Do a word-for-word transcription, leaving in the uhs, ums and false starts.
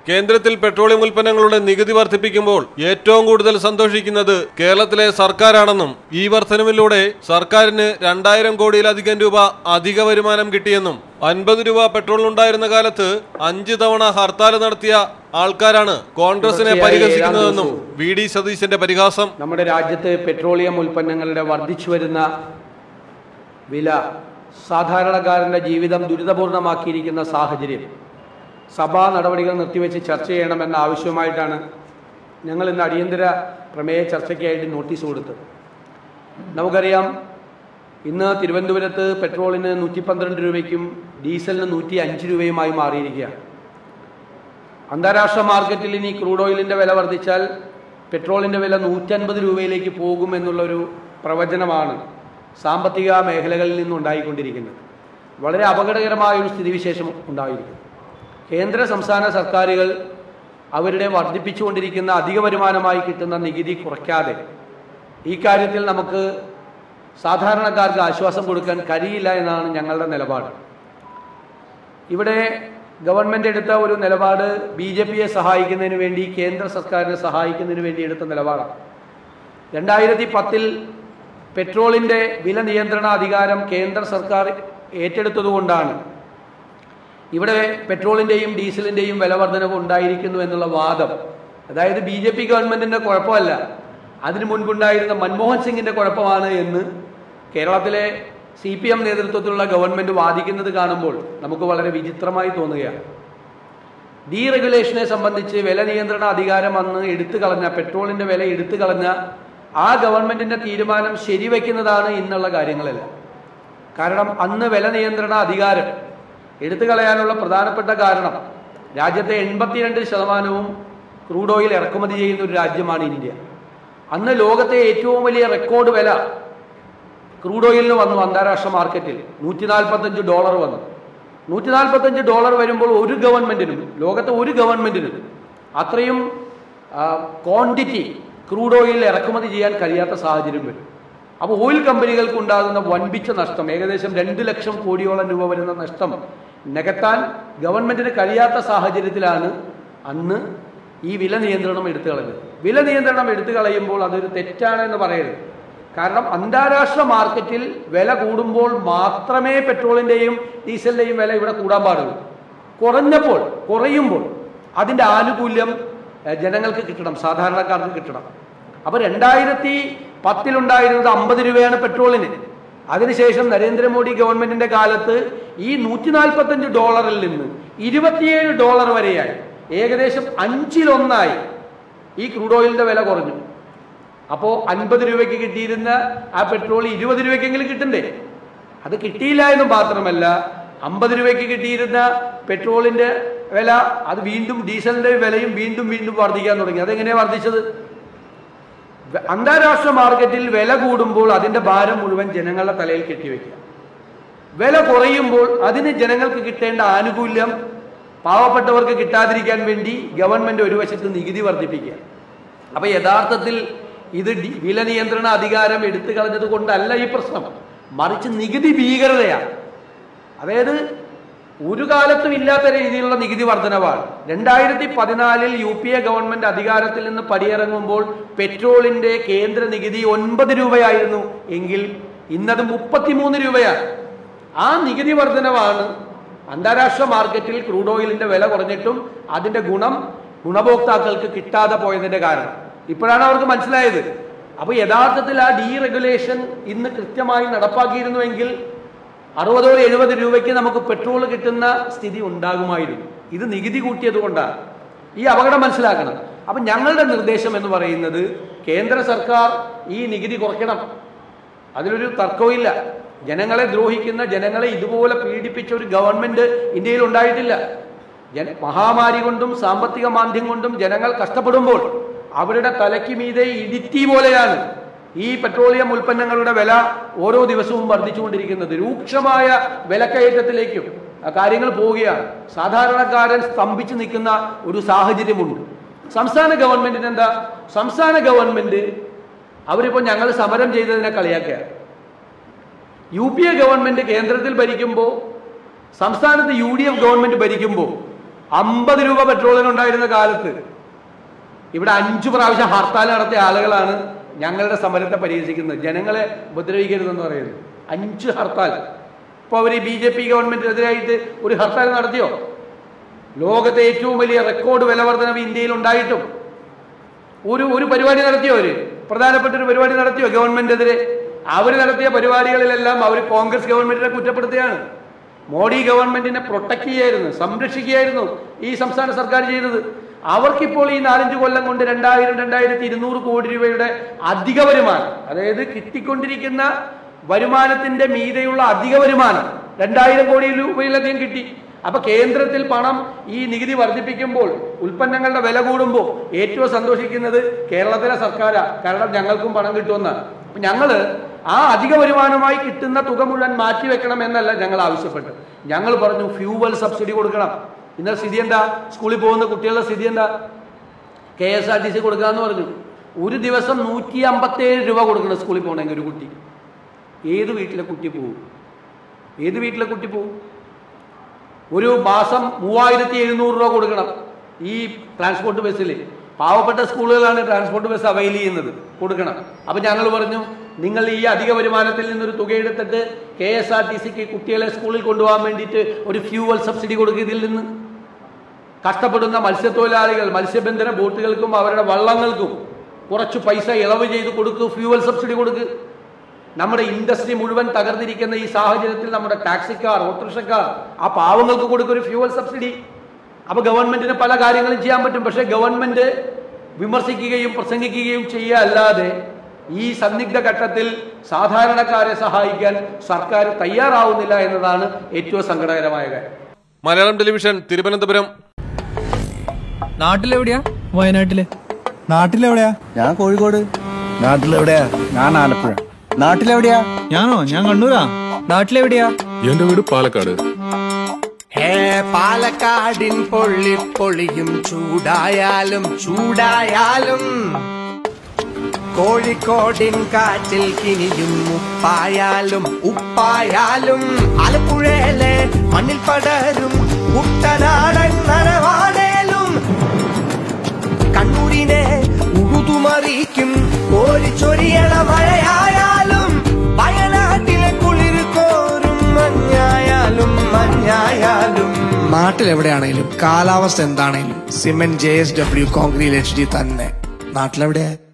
കേന്ദ്രത്തിൽ പെട്രോളിയം ഉൽപ്പന്നങ്ങളുടെ നികുതി വർദ്ധിപ്പിക്കുമ്പോൾ ഏറ്റവും കൂടുതൽ സന്തോഷിക്കുന്നത് കേരളത്തിലെ സർക്കാരാണെന്നും ഈ വർധനവിലൂടെ സർക്കാരിന് രണ്ടായിരം കോടിയിലധികം രൂപ അധിക വരുമാനം കിട്ടിയെന്നും അൻപത് രൂപ പെട്രോൾ ഉണ്ടായിരുന്ന കാലത്ത് അഞ്ച് തവണ ഹർത്താൽ നടത്തിയ ആൾക്കാരാണ് കോൺഗ്രസിനെ പരിഹസിക്കുന്നതെന്നും വി ഡി സതീശന്റെ പരിഹാസം. നമ്മുടെ രാജ്യത്ത് പെട്രോളിയം ഉൽപ്പന്നങ്ങളുടെ വർദ്ധിച്ചു വരുന്ന വില സാധാരണക്കാരന്റെ ജീവിതം ദുരിതപൂർണമാക്കിയിരിക്കുന്ന സാഹചര്യം സഭാ നടപടികൾ നിർത്തിവെച്ച് ചർച്ച ചെയ്യണമെന്ന ആവശ്യമായിട്ടാണ് ഞങ്ങൾ ഇന്ന് അടിയന്തര പ്രമേയ ചർച്ചയ്ക്കായിട്ട് നോട്ടീസ് കൊടുത്തത്. നമുക്കറിയാം, ഇന്ന് തിരുവനന്തപുരത്ത് പെട്രോളിന് നൂറ്റി പന്ത്രണ്ട് രൂപയ്ക്കും ഡീസലിന് നൂറ്റി അഞ്ച് രൂപയുമായി മാറിയിരിക്കുകയാണ്. അന്താരാഷ്ട്ര മാർക്കറ്റിൽ ഇനി ക്രൂഡ് ഓയിലിൻ്റെ വില വർദ്ധിച്ചാൽ പെട്രോളിൻ്റെ വില നൂറ്റൻപത് രൂപയിലേക്ക് പോകുമെന്നുള്ളൊരു പ്രവചനമാണ് സാമ്പത്തിക മേഖലകളിൽ നിന്നുണ്ടായിക്കൊണ്ടിരിക്കുന്നത്. വളരെ അപകടകരമായൊരു സ്ഥിതിവിശേഷം ഉണ്ടായിരിക്കുന്നു. കേന്ദ്ര സംസ്ഥാന സർക്കാരുകൾ അവരുടെ വർദ്ധിപ്പിച്ചുകൊണ്ടിരിക്കുന്ന അധിക വരുമാനമായി കിട്ടുന്ന നികുതി കുറയ്ക്കാതെ ഈ കാര്യത്തിൽ നമുക്ക് സാധാരണക്കാർക്ക് ആശ്വാസം കൊടുക്കാൻ കഴിയില്ല എന്നാണ് ഞങ്ങളുടെ നിലപാട്. ഇവിടെ ഗവൺമെൻറ് എടുത്ത ഒരു നിലപാട് ബി ജെ പിയെ സഹായിക്കുന്നതിന് വേണ്ടി, കേന്ദ്ര സർക്കാരിനെ സഹായിക്കുന്നതിന് വേണ്ടി എടുത്ത നിലപാടാണ്. രണ്ടായിരത്തി പത്തിൽ പെട്രോളിൻ്റെ വില നിയന്ത്രണ അധികാരം കേന്ദ്ര സർക്കാർ ഏറ്റെടുത്തതുകൊണ്ടാണ് ഇവിടെ പെട്രോളിൻ്റെയും ഡീസലിൻ്റെയും വില വർധനവ് ഉണ്ടായിരിക്കുന്നു എന്നുള്ള വാദം, അതായത് ബി ജെ പി ഗവൺമെൻറ്റിൻ്റെ കുഴപ്പമല്ല, അതിനു മുൻപുണ്ടായിരുന്ന മൻമോഹൻ സിംഗിൻ്റെ കുഴപ്പമാണ് എന്ന് കേരളത്തിലെ സി പി എം നേതൃത്വത്തിലുള്ള ഗവൺമെൻറ് വാദിക്കുന്നത് കാണുമ്പോൾ നമുക്ക് വളരെ വിചിത്രമായി തോന്നുകയാണ്. ഡീറെഗുലേഷനെ സംബന്ധിച്ച് വില നിയന്ത്രണ അധികാരം അന്ന് എടുത്തു കളഞ്ഞ, പെട്രോളിൻ്റെ വില എടുത്തു കളഞ്ഞ ആ ഗവൺമെൻറ്റിൻ്റെ തീരുമാനം ശരിവെക്കുന്നതാണ് ഇന്നുള്ള കാര്യങ്ങളെല്ലാം. കാരണം അന്ന് വില നിയന്ത്രണ അധികാരം എടുത്തു കളയാനുള്ള പ്രധാനപ്പെട്ട കാരണം രാജ്യത്തെ എൺപത്തിരണ്ട് ശതമാനവും ക്രൂഡ് ഓയിൽ ഇറക്കുമതി ചെയ്യുന്ന ഒരു രാജ്യമാണ് ഇന്ത്യ. അന്ന് ലോകത്തെ ഏറ്റവും വലിയ റെക്കോർഡ് വില ക്രൂഡ് ഓയിലിന് വന്നു. അന്താരാഷ്ട്ര മാർക്കറ്റിൽ നൂറ്റി നാൽപ്പത്തഞ്ച് ഡോളർ വന്നു. നൂറ്റി നാൽപ്പത്തഞ്ച് ഡോളർ വരുമ്പോൾ ഒരു ഗവൺമെൻറ്റിനും, ലോകത്തെ ഒരു ഗവൺമെൻറ്റിനും അത്രയും ക്വാണ്ടിറ്റി ക്രൂഡ് ഓയിൽ ഇറക്കുമതി ചെയ്യാൻ കഴിയാത്ത സാഹചര്യം വരും. അപ്പോൾ ഓയിൽ കമ്പനികൾക്ക് ഉണ്ടാകുന്ന വൻപിച്ച നഷ്ടം, ഏകദേശം രണ്ട് ലക്ഷം കോടിയോളം രൂപ വരുന്ന നഷ്ടം നികത്താൻ ഗവൺമെൻറ്റിന് കഴിയാത്ത സാഹചര്യത്തിലാണ് അന്ന് ഈ വില നിയന്ത്രണം എടുത്തു കളഞ്ഞത്. വില നിയന്ത്രണം എടുത്തു കളയുമ്പോൾ അതൊരു തെറ്റാണ് എന്ന് പറയരുത്. കാരണം അന്താരാഷ്ട്ര മാർക്കറ്റിൽ വില കൂടുമ്പോൾ മാത്രമേ പെട്രോളിൻ്റെയും ഡീസലിൻ്റെയും വില ഇവിടെ കൂടാൻ പാടുള്ളൂ. കുറഞ്ഞപ്പോൾ, കുറയുമ്പോൾ അതിൻ്റെ ആനുകൂല്യം ജനങ്ങൾക്ക് കിട്ടണം, സാധാരണക്കാർക്ക് കിട്ടണം. അപ്പോൾ രണ്ടായിരത്തി പത്തിലുണ്ടായിരുന്നത് അമ്പത് രൂപയാണ് പെട്രോളിന്. അതിനുശേഷം നരേന്ദ്രമോദി ഗവൺമെന്റിന്റെ കാലത്ത് ഈ നൂറ്റി നാൽപ്പത്തഞ്ച് ഡോളറിൽ നിന്ന് ഇരുപത്തിയേഴ് ഡോളർ വരെയായി, ഏകദേശം അഞ്ചിലൊന്നായി ഈ ക്രൂഡ് ഓയിലിന്റെ വില കുറഞ്ഞു. അപ്പോൾ അൻപത് രൂപയ്ക്ക് കിട്ടിയിരുന്ന ആ പെട്രോൾ ഇരുപത് രൂപയ്ക്കെങ്കിലും കിട്ടണ്ടേ? അത് കിട്ടിയില്ല എന്ന് മാത്രമല്ല, അമ്പത് രൂപയ്ക്ക് കിട്ടിയിരുന്ന പെട്രോളിന്റെ വില അത് വീണ്ടും, ഡീസലിന്റെ വിലയും വീണ്ടും വീണ്ടും വർദ്ധിക്കാൻ തുടങ്ങി. അതെങ്ങനെയാണ് വർദ്ധിച്ചത്? അന്താരാഷ്ട്ര മാർക്കറ്റിൽ വില കൂടുമ്പോൾ അതിൻ്റെ ഭാരം മുഴുവൻ ജനങ്ങളുടെ തലയിൽ കെട്ടിവെക്കുക. വില കുറയുമ്പോൾ അതിന് ജനങ്ങൾക്ക് കിട്ടേണ്ട ആനുകൂല്യം പാവപ്പെട്ടവർക്ക് കിട്ടാതിരിക്കാൻ വേണ്ടി ഗവൺമെൻറ് ഒരു വശത്ത് നികുതി വർദ്ധിപ്പിക്കുക. അപ്പോൾ യഥാർത്ഥത്തിൽ ഇത് വില നിയന്ത്രണ അധികാരം എടുത്തു കളഞ്ഞത് കൊണ്ടല്ല ഈ പ്രശ്നം, മറിച്ച് നികുതി ഭീകരതയാണ്. അതായത് ഒരു കാലത്തും ഇല്ലാത്ത രീതിയിലുള്ള നികുതി വർധനവാണ്. രണ്ടായിരത്തി പതിനാലിൽ യു പി എ ഗവൺമെന്റ് അധികാരത്തിൽ നിന്ന് പടിയിറങ്ങുമ്പോൾ പെട്രോളിന്റെ കേന്ദ്ര നികുതി ഒൻപത് രൂപയായിരുന്നു എങ്കിൽ ഇന്നത് മുപ്പത്തിമൂന്ന് രൂപയാണ്. ആ നികുതി വർധനവാണ് അന്താരാഷ്ട്ര മാർക്കറ്റിൽ ക്രൂഡ് ഓയിലിന്റെ വില കുറഞ്ഞിട്ടും അതിന്റെ ഗുണം ഗുണഭോക്താക്കൾക്ക് കിട്ടാതെ പോയതിന്റെ കാരണം. ഇപ്പോഴാണ് അവർക്ക് മനസ്സിലായത്. അപ്പോൾ യഥാർത്ഥത്തിൽ ആ ഡീറെഗുലേഷൻ ഇന്ന് കൃത്യമായി നടപ്പാക്കിയിരുന്നുവെങ്കിൽ അറുപതോ എഴുപത് രൂപയ്ക്ക് നമുക്ക് പെട്രോൾ കിട്ടുന്ന സ്ഥിതി ഉണ്ടാകുമായിരുന്നു. ഇത് നികുതി കൂട്ടിയത് കൊണ്ടാണ്. ഈ അപകടം മനസ്സിലാക്കണം. അപ്പം ഞങ്ങളുടെ നിർദ്ദേശം എന്ന് പറയുന്നത് കേന്ദ്ര സർക്കാർ ഈ നികുതി കുറയ്ക്കണം. അതിലൊരു തർക്കവുമില്ല. ജനങ്ങളെ ദ്രോഹിക്കുന്ന, ജനങ്ങളെ ഇതുപോലെ പീഡിപ്പിച്ച ഒരു ഗവൺമെന്റ് ഇന്ത്യയിൽ ഉണ്ടായിട്ടില്ല. ജന മഹാമാരി കൊണ്ടും സാമ്പത്തിക മാന്ദ്യം കൊണ്ടും ജനങ്ങൾ കഷ്ടപ്പെടുമ്പോൾ അവരുടെ തലയ്ക്ക് മീതെ ഇടിത്തി പോലെയാണ് ഈ പെട്രോളിയം ഉൽപ്പന്നങ്ങളുടെ വില ഓരോ ദിവസവും വർദ്ധിച്ചുകൊണ്ടിരിക്കുന്നത്. രൂക്ഷമായ വിലക്കയറ്റത്തിലേക്കും കാര്യങ്ങൾ പോവുകയാണ്. സാധാരണക്കാരൻ സ്തംഭിച്ചു നിൽക്കുന്ന ഒരു സാഹചര്യമുണ്ട്. സംസ്ഥാന ഗവൺമെന്റിന് എന്താ? സംസ്ഥാന ഗവൺമെന്റ് അവരിപ്പോൾ ഞങ്ങൾ സമരം ചെയ്തതിനെ കളിയാക്കുക. യു പി എ ഗവൺമെന്റ് കേന്ദ്രത്തിൽ ഭരിക്കുമ്പോൾ, സംസ്ഥാനത്ത് യു ഡി എഫ് ഗവൺമെന്റ് ഭരിക്കുമ്പോൾ അമ്പത് രൂപ പെട്രോളിനുണ്ടായിരുന്ന കാലത്ത് ഇവിടെ അഞ്ചു പ്രാവശ്യം ഹർത്താൽ നടത്തിയ ആളുകളാണ് ഞങ്ങളുടെ സമരത്തെ പരിഹസിക്കുന്നത്. ജനങ്ങളെ ഉപദ്രവിക്കരുതെന്ന് പറയുന്നത്. അഞ്ച് ഹർത്താൽ. ഇപ്പോൾ അവർ ബി ജെ പി ഗവൺമെന്റിനെതിരായിട്ട് ഒരു ഹർത്താൽ നടത്തിയോ? ലോകത്തെ ഏറ്റവും വലിയ റെക്കോർഡ് വിലവർദ്ധനവ് ഇന്ത്യയിൽ ഉണ്ടായിട്ടും ഒരു ഒരു പരിപാടി നടത്തിയോ? അവര് പ്രധാനപ്പെട്ട ഒരു പരിപാടി നടത്തിയോ ഗവൺമെന്റിനെതിരെ? അവർ നടത്തിയ പരിപാടികളിലെല്ലാം അവർ കോൺഗ്രസ് ഗവൺമെന്റിനെ കുറ്റപ്പെടുത്തുകയാണ്. മോഡി ഗവൺമെന്റിനെ പ്രൊട്ടക്ട് ചെയ്യായിരുന്നു, സംരക്ഷിക്കുകയായിരുന്നു ഈ സംസ്ഥാന സർക്കാർ ചെയ്തത്. അവർക്കിപ്പോൾ ഈ നാലഞ്ച് കൊല്ലം കൊണ്ട് രണ്ടായിരം രണ്ടായിരത്തി ഇരുന്നൂറ് കോടി രൂപയുടെ അധിക വരുമാനം, അതായത് കിട്ടിക്കൊണ്ടിരിക്കുന്ന വരുമാനത്തിന്റെ മീതെയുള്ള അധിക വരുമാനം രണ്ടായിരം കോടി രൂപയിലധികം കിട്ടി. അപ്പൊ കേന്ദ്രത്തിൽ പണം ഈ നികുതി വർദ്ധിപ്പിക്കുമ്പോൾ, ഉൽപ്പന്നങ്ങളുടെ വില കൂടുമ്പോൾ ഏറ്റവും സന്തോഷിക്കുന്നത് കേരളത്തിലെ സർക്കാരാണ്. കാരണം ഞങ്ങൾക്കും പണം കിട്ടുമെന്നാണ്. അപ്പൊ ഞങ്ങള് ആ അധിക വരുമാനമായി കിട്ടുന്ന തുക മുഴുവൻ മാറ്റിവെക്കണം എന്നല്ല ഞങ്ങൾ ആവശ്യപ്പെട്ടത്. ഞങ്ങൾ പറഞ്ഞു ഫ്യൂവൽ സബ്സിഡി കൊടുക്കണം. ഇന്നലെ സ്ഥിതി എന്താ? സ്കൂളിൽ പോകുന്ന കുട്ടികളുടെ സ്ഥിതി എന്താ? K S R T C കൊടുക്കാന്ന് പറഞ്ഞു. ഒരു ദിവസം നൂറ്റി അമ്പത്തേഴ് രൂപ കൊടുക്കണം സ്കൂളിൽ പോകണമെങ്കിൽ ഒരു കുട്ടി. ഏത് വീട്ടിലെ കുട്ടി പോവും? ഏത് വീട്ടിലെ കുട്ടി പോവും? ഒരു മാസം മൂവായിരത്തി എഴുന്നൂറ് രൂപ കൊടുക്കണം ഈ ട്രാൻസ്പോർട്ട് ബസ്സിൽ. പാവപ്പെട്ട സ്കൂളുകളാണ് ട്രാൻസ്പോർട്ട് ബസ് അവൈൽ ചെയ്യുന്നത്, കൊടുക്കണം. അപ്പം ഞങ്ങൾ പറഞ്ഞു നിങ്ങൾ ഈ അധിക വരുമാനത്തിൽ നിന്നൊരു തുകയെടുത്തിട്ട് കെ എസ് ആർ ടി സിക്ക് കുട്ടികളെ സ്കൂളിൽ കൊണ്ടുപോകാൻ വേണ്ടിയിട്ട് ഒരു ഫ്യൂവൽ സബ്സിഡി കൊടുക്കുക. ഇതിൽ നിന്ന് കഷ്ടപ്പെടുന്ന മത്സ്യത്തൊഴിലാളികൾ, മത്സ്യബന്ധന ബോട്ടുകൾക്കും അവരുടെ വള്ളങ്ങൾക്കും കുറച്ച് പൈസ ഇളവ് ചെയ്ത് കൊടുക്കുക, ഫ്യൂവൽ സബ്സിഡി കൊടുക്കുക. നമ്മുടെ ഇൻഡസ്ട്രി മുഴുവൻ തകർന്നിരിക്കുന്ന ഈ സാഹചര്യത്തിൽ നമ്മുടെ ടാക്സിക്കാർ, ഓട്ടോറിക്ഷക്കാർ, ആ പാവങ്ങൾക്ക് കൊടുക്കുക ഒരു ഫ്യൂവൽ സബ്സിഡി. അപ്പൊ ഗവൺമെന്റിന് പല കാര്യങ്ങളും ചെയ്യാൻ പറ്റും. പക്ഷെ ഗവൺമെന്റ് വിമർശിക്കുകയും പ്രസംഗിക്കുകയും ചെയ്യുക അല്ലാതെ ഈ സന്നിഗ്ധ ഘട്ടത്തിൽ സാധാരണക്കാരെ സഹായിക്കാൻ സർക്കാർ തയ്യാറാവുന്നില്ല എന്നതാണ് ഏറ്റവും സങ്കടകരമായ കാര്യം. മലയാളം ടെലിവിഷൻ, തിരുവനന്തപുരം. നാട്ടിലെവിടെയാ? വയനാട്ടില്. നാട്ടിലെവിടെയാ? ഞാൻ കോഴിക്കോട്. നാട്ടിലെവിടെയാ? ഞാൻ ആലപ്പുഴ. നാട്ടിലെവിടെയാ? ഞാനോ? ഞാൻ കണ്ണൂരാ. നാട്ടിലെവിടെയാ? എന്റെ വീട് പാലക്കാട്. ഹേ പാലക്കാടിൻ പൊള്ളി പൊളിയും ചൂടായാലും ചൂടായാലും കോഴിക്കോടിൻ കാറ്റിൽ കിനിയും ഉപ്പായാലും ഉപ്പായാലും ആലപ്പുഴയിലെ മണ്ണിൽ പടരും കുട്ടനാടൻ നരവാടേലും കണ്ണൂരിനെ ഉഴുതുമറിക്കും കോരിച്ചൊരിയണ മഴയായാലും വയനാട്ടിലെ കുളിർ കോരും മഞ്ഞായാലും മഞ്ഞായാലും നാട്ടിലെവിടെയാണേലും കാലാവസ്ഥ എന്താണേലും cement J S W concrete H D തന്നെ. നാട്ടിലെവിടെയാ?